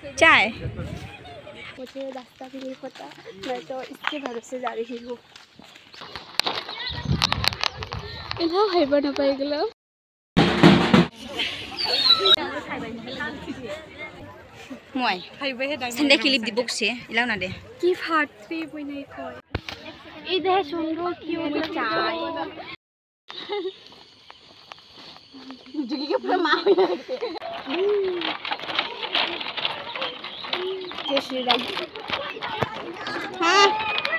चाय। मुझे रास्ता भी नहीं पता, मैं तो इसके भरोसे जा रही हूँ। इन्हें हेबा न पाई गलो। मुआई संडे क्लिप दी बुक से इलाव ना दे की फाटती भी नहीं कोई इधर सुंदर क्यों तो चाय जुगी के पूरा माँ जय श्री राम। हाँ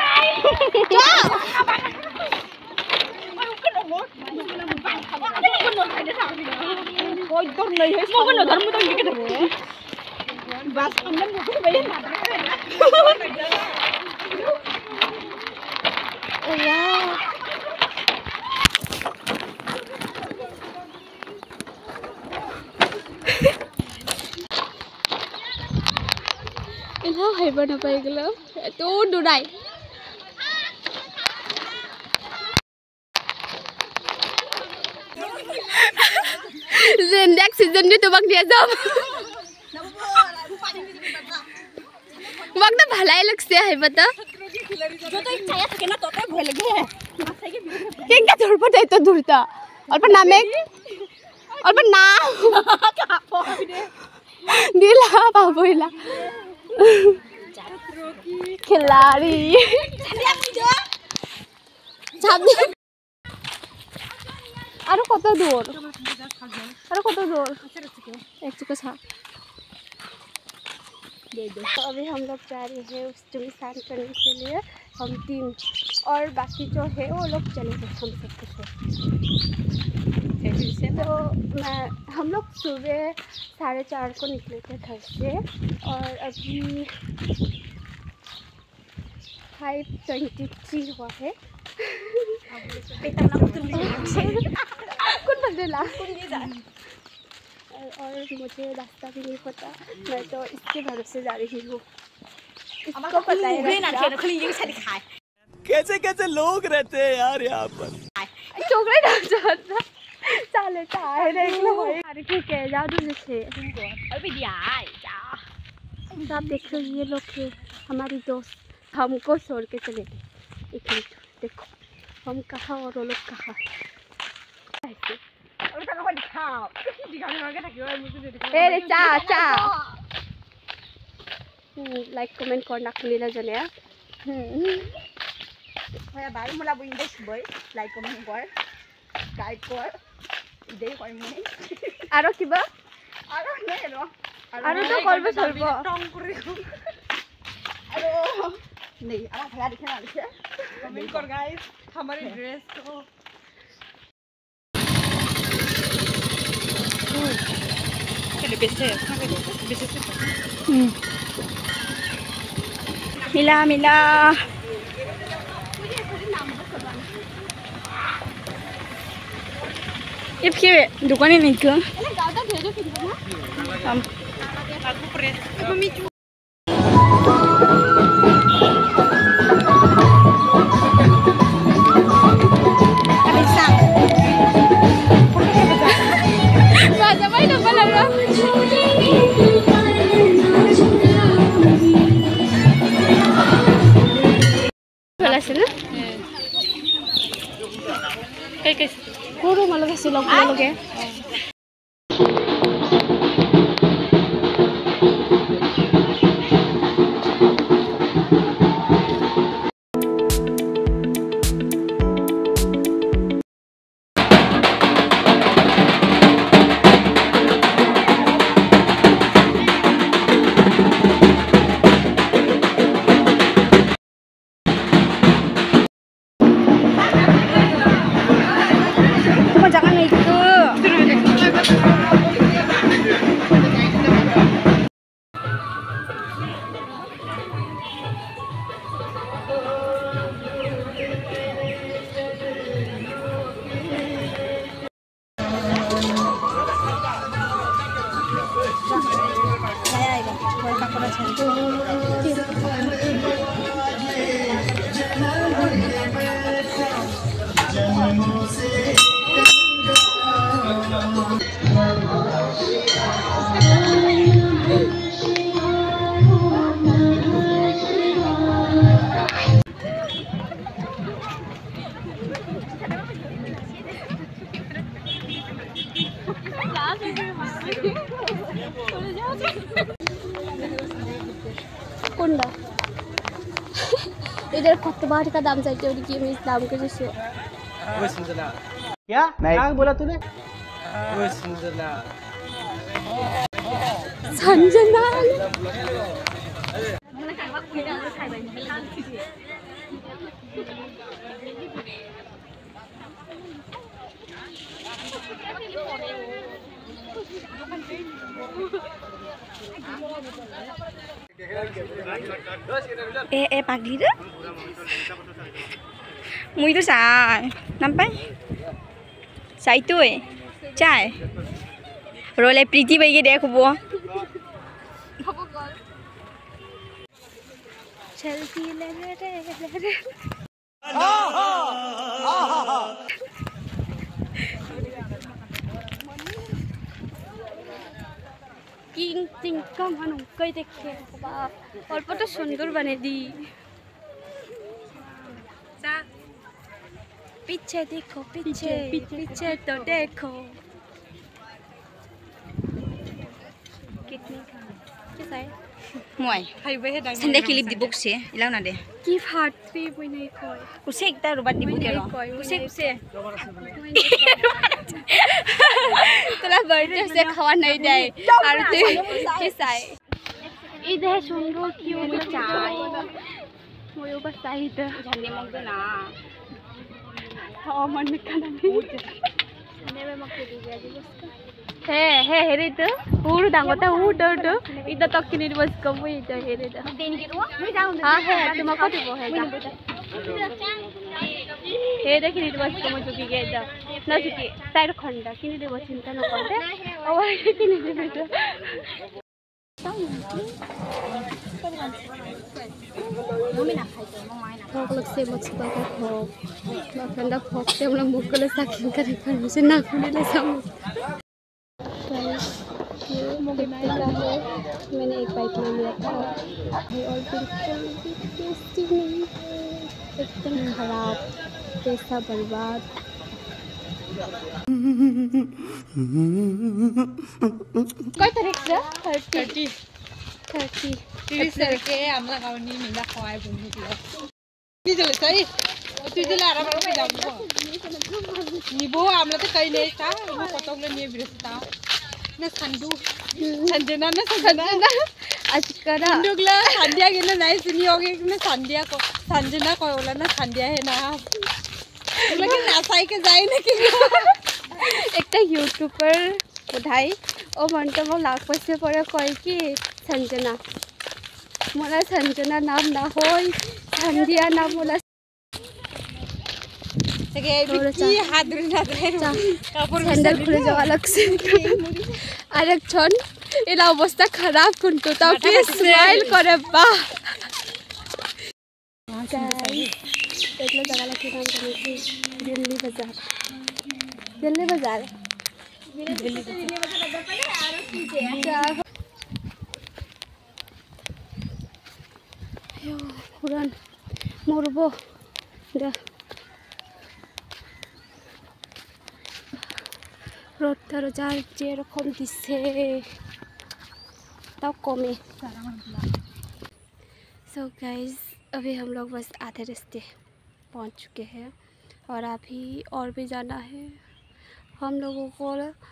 कोई तो नहीं है इसको ना धर्म तो लेके धरो बस अंदर मुझे भाई ना ओ यार इन्हें हेबा न पाई गलो तो दुराई नेक्स्ट सीजन में तो वक्त दिया जब वक्त भलाई लग से है बता जो तो इच्छा है ना तो भय लगे है क्या जोड़ पर तो दूरता और पर नाम एक और पर नाम दिला बाबूला खिलाड़ी आरो कत दूर एक चुका था। तो अभी हम लोग जा रहे हैं उस जमी स्नान करने के लिए। हम 3 और बाकी जो है वो लोग चले गए हम सब कुछ। तो हम लोग सुबह 4:30 को निकले थे घर से और अभी 5:23 हुआ है। और मुझे रास्ता भी नहीं पता, मैं तो इसके भरोसे जा रही हूँ। इसको पता है कैसे कैसे लोग रहते हैं यार यहाँ पर। चोकलेट चाले ठीक है जा दूँ से। आप देख लो ये लोग है हमारी दोस्त, हमको छोड़ के चले गए। एक मिनट देखो हम कहाँ और वो लोग कहाँ। लाइक कमेंट करना खुलेला जने भाई मला बुइंदेश बय लाइक कमेंट कर गाइड कर इदे कर मुनी आरो किबा आरो नै रो आरो तो करबो चलबो टंग करे आरो नहीं आरो भला दिखे ना दिखे कमेंट कर गाइस हमारे ड्रेस को मिला मिला इफके दुकान नहीं क्यों हम Guru malah kasih log ya. Jangan কোনটা এটার কত টাকা দাম চাইছে ওর কি আমি দাম করেছে वो संजना क्या क्या बोला तूने वो संजना संजना ए पागली रे मुई तो साय nampai sai tôi chai rồi lại pretty bây giờ đẹp không selfie ले रे किंग चिंग का मन कई देखे और तो सुंदर बने दी पीछे देखो पीछे पीछे तो देखो कितने का कैसा है muai sende kilip di box e ilaw na de की फाटती कोई नहीं कोई kuse ekta rubat di buke ro kuse তোলা बर्थडे से खावा नहीं जाए और तू कैसा है इधर सुंदर क्यों चाय मोयो बस आई तो झंडे मग दे ना हाँ मन निकाला नहीं नेवे मग के दिया जी हे हेरे तो पूरा डांगोता तो इधर तक की निर्वस कम हुई इधर हेरे तो हाँ है तुम को तो है हे देखी निर्वस कम हो चुकी है इधर ना चुकी पैर खंडा की निर्वस चिंता न करते और की निर्वस भोग लग से मछली का भोग ठंडा भोग से हम लोग मुँह को ले साकिन कर मुझे ना खुले ले सब मैंने एक बाइट ले लिया था और बिल्कुल भी टेस्टी नहीं है एकदम खराब पैसा बर्बाद कोई तरीके से 30 के आमला गावनी मिला खवाय बुंदु दिला बिजल सही तुझे लारा बारो पे जाबो निबो आमला तो कई नहीं था वो कतोगले नहीं बिरसता ना संदू संजना ना संजना आजकल संदुगला संध्या गेले नाही सुनी होगे ना संध्या को संजना को बोला ना संध्या है ना लेकिन आसाई के जाए ना कि एक यूट्यूबर उठाई और मन तो वो लाख पैसे पड़े कोई की संजना मोला संजना नाम ना हो संध्या नाम मोला सैंडल खुले जावा अलग से अरे क्षण एला अवस्था खराब कुंटू तो फिर स्माइल करे बा देखलो जगह लगे नाम करने दिल्ली बाजार পুরান মরবো রোদটার যার যেরকম দিচ্ছে তাও कमे सो गाइस अभी हम लोग बस आधे रास्ते पहुंच चुके हैं और अभी और भी जाना है हम लोगों को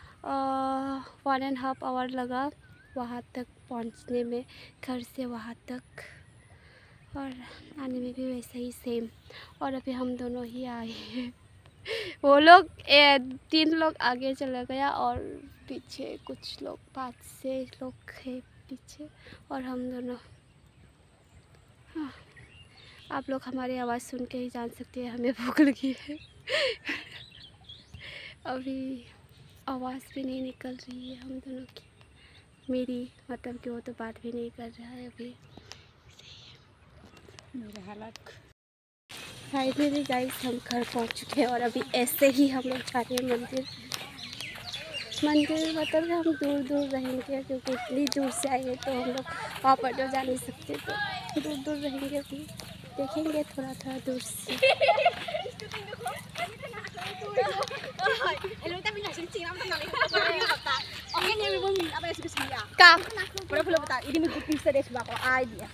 1.5 आवर लगा वहाँ तक पहुंचने में घर से वहाँ तक और आने में भी वैसे ही सेम और अभी हम दोनों ही आए हैं वो लोग 3 लोग आगे चला गया और पीछे कुछ लोग 5-6 लोग हैं पीछे और हम दोनों हाँ आप लोग हमारी आवाज़ सुन के ही जान सकते हैं हमें भूख लगी है अभी आवाज़ भी नहीं निकल रही है हम दोनों की मेरी मतलब कि वो तो बात भी नहीं कर रहा है अभी मेरा हालत फाइनली गाइस हम घर पहुंच चुके हैं और अभी ऐसे ही हम लोग जा रहे हैं मंदिर मतलब हम दूर दूर रहेंगे क्योंकि इतनी दूर से आए हैं तो हम लोग वहाँ पर तो जा नहीं सकते तो दूर दूर रहेंगे अभी देखेंगे थोड़ा थोड़ा दूर से bata. Pura bata. Ini minggu pisa deh sebab idea.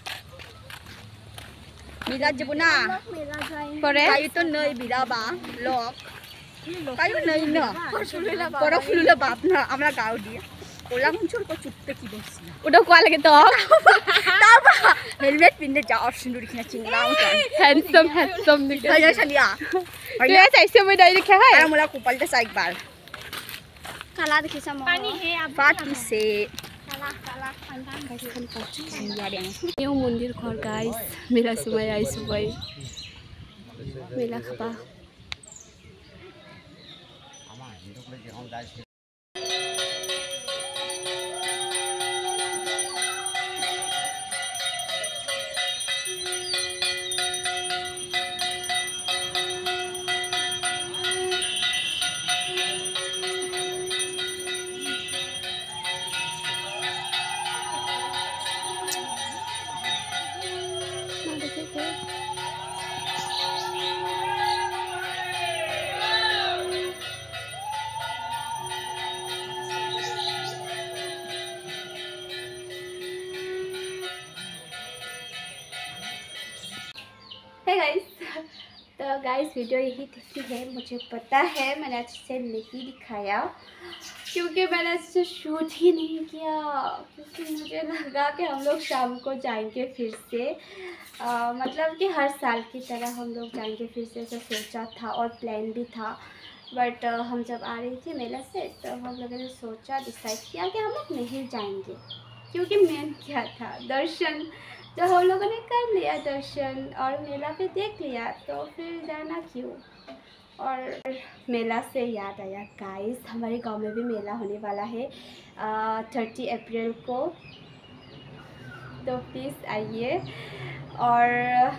Bila jebuna. Kore. Kayu tu nai bila ba. Lok. Kayu nai na. Pura fulula bab na. Amra gaul dia. Ulang muncul kau cutte ki besi. Udah kuat lagi toh. Tapa. Helmet pindah jauh sendiri kena cinglang kan. Handsome nih. Kaya salia. Kaya ऐसे में direct क्या है? मुला कुपल टे साइक बार. काला देखिए सब. पानी है आप. पानी से. काला. ये मंदिर घर गाइस. मेरा सुबह आई सुबह. मेला खपा. है गाइस, तो गाइस वीडियो यही तक ही है। मुझे पता है मैंने अच्छे से नहीं दिखाया क्योंकि मैंने अच्छे से शूट ही नहीं किया, क्योंकि मुझे लगा कि हम लोग शाम को जाएंगे फिर से, मतलब कि हर साल की तरह हम लोग जाएंगे फिर से, ऐसा सोचा था और प्लान भी था। बट हम जब आ रही थी मेला से तो हम लोगों ने सोचा, डिसाइड किया कि हम लोग नहीं जाएंगे, क्योंकि मेन क्या था दर्शन, तो हम लोगों ने कर लिया दर्शन और मेला भी देख लिया, तो फिर जाना क्यों। और मेला से याद आया गाइस, हमारे गांव में भी मेला होने वाला है 30 अप्रैल को, तो प्लीज़ आइए। और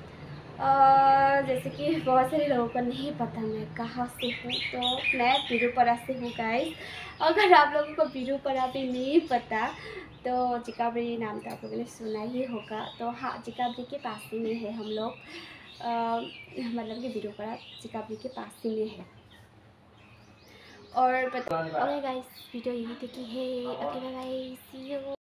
जैसे कि बहुत सारे लोगों को नहीं पता मैं कहाँ से हूँ, तो मैं बिरुपरा से हूँ गाइस। अगर आप लोगों को बिरुपरा भी नहीं पता तो चिकाबरी नाम तो आप लोगों ने सुना ही होगा। तो हाँ, चिकाबरी के पास ही में है हम लोग, मतलब कि बिरुपरा चिकाबरी के पास ही में है। और ओके गाइस, वीडियो यही तक ही है। Okay bye, see you.